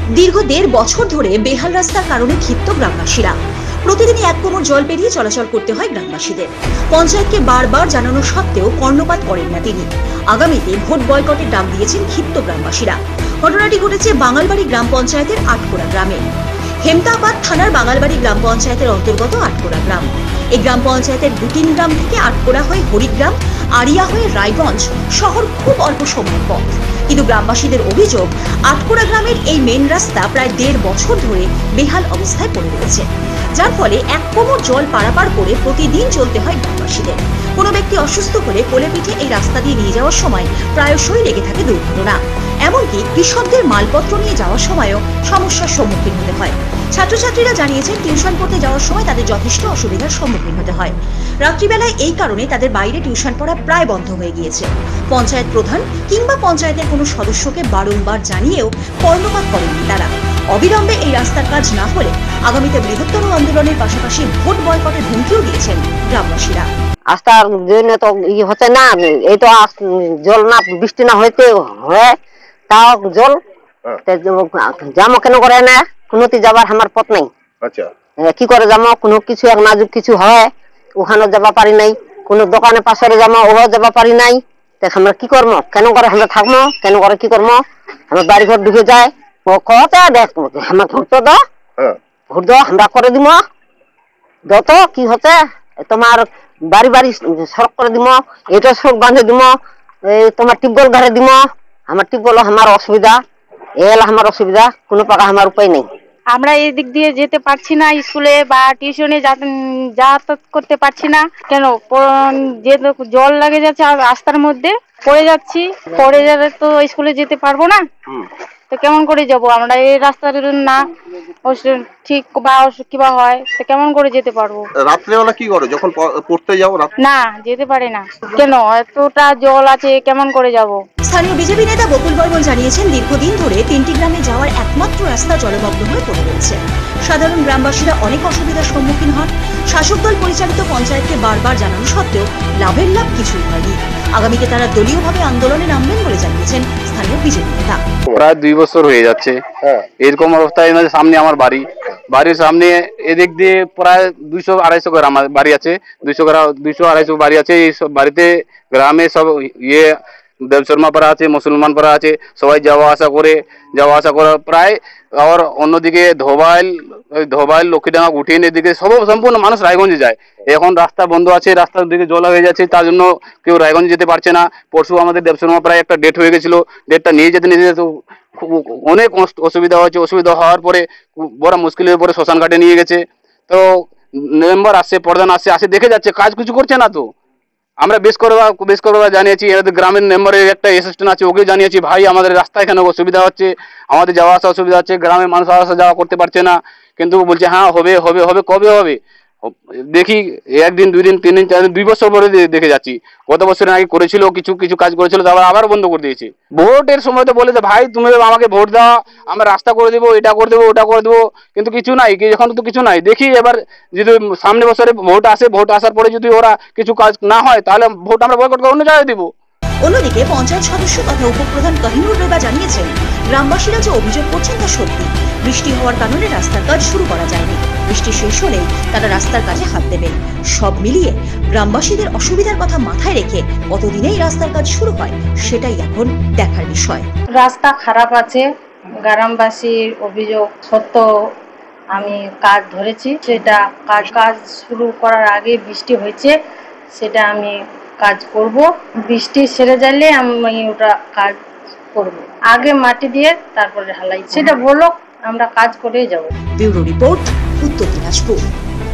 দীর্ঘ 1.5 বছর ধরে বেহাল রাস্তার কারণে ক্ষিপ্ত গ্রামবাসীরা। প্রতিদিনই 1 কোমর জল পেরিয়ে চলাচল করতে হয় গ্রামবাসীদের। পঞ্চায়েতকে বারবার জানানো সত্ত্বেও কর্ণপাত করেন না তিনি। আগামীতে ভোট বয়কটের ডাক দিয়েছেন ক্ষিপ্ত গ্রামবাসীরা। ঘটনাটি ঘটেছে বাঙালবাড়ি গ্রাম পঞ্চায়েতের আটকোড়া গ্রামে। হেমতাবাদ থানার বাঙালবাড়ি গ্রাম পঞ্চায়েতের অন্তর্গত আটকোড়া গ্রাম। এই গ্রাম পঞ্চায়েতের 2-3 গ্রাম থেকে আটকোড়া হয়ে হরিগ্রাম, আড়িয়া হয়ে রায়গঞ্জ শহর খুব অল্প সময়ের পথ। কিন্তু গ্রামবাসীদের অভিযোগ, আটকোড়া গ্রামের এই মেন রাস্তা প্রায় 1.5 বছর ধরে বেহাল অবস্থায় পড়ে রয়েছে, যার ফলে 1 কোমর জল পারাপার করে প্রতিদিন চলতে হয় গ্রামবাসীদের। কোনো ব্যক্তি অসুস্থ হলে কোলে পিঠে এই রাস্তা দিয়ে নিয়ে যাওয়ার সময় প্রায়শই লেগে থাকে দুর্ঘটনা। এমনকি কৃষকদের মালপত্র নিয়ে যাওয়ার সময়ও সমস্যার সম্মুখীন হতে হয়। ছাত্রছাত্রীরা জানিয়েছেন, টিউশন পড়তে যাওয়ার সময় তাদের যথেষ্ট অসুবিধার সম্মুখীন হতে হয়। রাত্রিবেলায় এই কারণে তাদের বাইরে টিউশন পড়া প্রায় বন্ধ হয়ে গিয়েছে। পঞ্চায়েত প্রধান কিংবা পঞ্চায়েতের কোনো সদস্যকে বারংবার জানিয়েও কর্ণপাত করেননি তারা। অবিলম্বে এই রাস্তার কাজ না হলে আগামীতে বৃহত্তর আন্দোলনের পাশাপাশি ভোট বয়কটের হুমকিও দিয়েছেন গ্রামবাসীরা। রাস্তার জন্য তো হচ্ছে না, এই তো জল না, বৃষ্টি না হইতে হয় তাও জল যাবো কেন করে না, কোনোতে যাবার আমার পথ নাই। আচ্ছা, কি করে যাবো, কোনো কিছু এক নাজুক কিছু হয় ওখানে যাবা পারি নাই, কোনো দোকানে পাশে যাবো ওও যাবা পারি নাই। দেখ আমরা কি করবো, কেন করে আমরা থাকবো, কেন করে কি করবো, আমার বাড়ি ঘর ঢুকে যায়। ও কতে দেখ আমার ভোট তো দাও, ভোট দাও আমরা করে দিব, যত কি হচ্ছে তোমার বাড়ি বাড়ি সড়ক করে দিব, এটা সড়ক বাঁধে দিব, তোমার টিউবওয়েল ঘরে দিব। আমার টিউবওয়েল আমার অসুবিধা, এল আমার অসুবিধা, কোনো পাকা আমার উপায় নেই। আমরা এই দিক দিয়ে যেতে পারছি না, স্কুলে বা টিউশনে যাতায়াত করতে পারছি না। কেন, যে জল লাগে যাচ্ছে রাস্তার মধ্যে পড়ে যাচ্ছি, পড়ে যাবে তো স্কুলে যেতে পারবো না। তো কেমন করে যাব আমরা, এই রাস্তার না ঠিক বা কিবা হয় তো কেমন করে যেতে পারবো? রাত্রেবেলা কি করো যখন পড়তে যাও? না, যেতে পারে না। কেন, এতটা জল আছে কেমন করে যাব? স্থানীয় বিজেপি নেতা বকুল বর্মন জানিয়েছেন, দীর্ঘদিন ধরে 3টি গ্রামে যাওয়ার একমাত্র রাস্তা জলমগ্ন হয়ে পড়ে রয়েছে। সাধারণ গ্রামবাসীরা অনেক অসুবিধার সম্মুখীন হন। শাসক দল পরিচালিত পঞ্চায়েতকে বারবার জানানো সত্ত্বেও লাভের লাভ কিছুই হয়নি। আগামীতে তারা দলীয়ভাবে আন্দোলনে নামবেন বলে জানিয়েছেন স্থানীয় বিজেপি নেতা। প্রায় 2 বছর হয়ে যাচ্ছে এরকম অবস্থায়। সামনে আমার বাড়ির সামনে এদিক দিয়ে প্রায় 200-250 গ্রাম বাড়ি আছে, 200-250 বাড়ি আছে। এই সব বাড়িতে গ্রামে সব দেবশর্মা পাড়া আছে, মুসলমান পাড়া আছে, সবাই যাওয়া আসা করে প্রায়। আর অন্যদিকে ধোবাইল লক্ষ্মীডাঙ্গা গুটিন এদিকে সম্পূর্ণ মানুষ রায়গঞ্জে যায়। এখন রাস্তা বন্ধ আছে, রাস্তার দিকে জল হয়ে যাচ্ছে, তার জন্য কেউ রায়গঞ্জে যেতে পারছে না। পরশু আমাদের দেবশর্মা পাড়ায় একটা ডেট হয়ে গেছিল, ডেটটা নিয়ে যেতে অনেক অসুবিধা হয়েছে। অসুবিধা হওয়ার পরে বড় মুশকিলের পরে শ্মশান ঘাটে নিয়ে গেছে। তো মেম্বার আসছে, প্রধান আসছে দেখে যাচ্ছে, কাজ কিছু করছে না। তো আমরা বেশ করবা জানিয়েছি, এদের গ্রামের মেম্বারের একটা অ্যাসিস্ট্যান্ট আছে, ওকে জানিয়েছি, ভাই আমাদের রাস্তায় এখানে অসুবিধা হচ্ছে, আমাদের যাওয়া আসা অসুবিধা হচ্ছে, গ্রামের মানুষ আসা যাওয়া করতে পারছে না। কিন্তু বলছে হ্যাঁ হবে, কবে হবে দেখি, 1 দিন 2 দিন 3 দিন 4 দিন 2 বছর পরে দেখে যাচ্ছি। গত বছরের আগে করেছিল, কিছু কাজ করেছিল, তারপর আবার বন্ধ করে দিয়েছে। ভোটের সময় তো বলেছে ভাই তুমি আমাকে ভোট দাও, আমরা রাস্তা করে দেবো, এটা করে দেবো, ওটা করে দেবো, কিন্তু কিছু নাই, এখন তো কিছু নাই। দেখি এবার যদি সামনে বছরে ভোট আসার পরে যদি ওরা কিছু কাজ না হয়, তাহলে ভোট আমরা বয়কট করে অন্য জায়গায় দেবো। অন্যদিকে পঞ্চায়েত সদস্য তথা উপপ্রধান কাহিনুর রেবা জানিয়েছেন, গ্রামবাসীরা যে অভিযোগ করছেন তা সত্যি। বৃষ্টি হওয়ার কারণে রাস্তার কাজ শুরু করা যায়নি। বৃষ্টি শেষ হলেই তারা রাস্তার কাজে হাত দেবেন। সব মিলিয়ে গ্রামবাসীদের অসুবিধার কথা মাথায় রেখে কতদিনেই রাস্তার কাজ শুরু হয় সেটাই এখন দেখার বিষয়। রাস্তা খারাপ আছে, গ্রামবাসীর অভিযোগ সত্য। আমি কাজ ধরেছি, সেটা কাজ শুরু করার আগে বৃষ্টি হয়েছে, সেটা আমি কাজ করব। বৃষ্টি সেরে যাইলে আমি ওটা কাজ করব। আগে মাটি দিয়ে তারপরে ঢালাই, সেটা বলো, আমরা কাজ করেই যাব। ব্যুরো রিপোর্ট, উত্তর দিনাজপুর।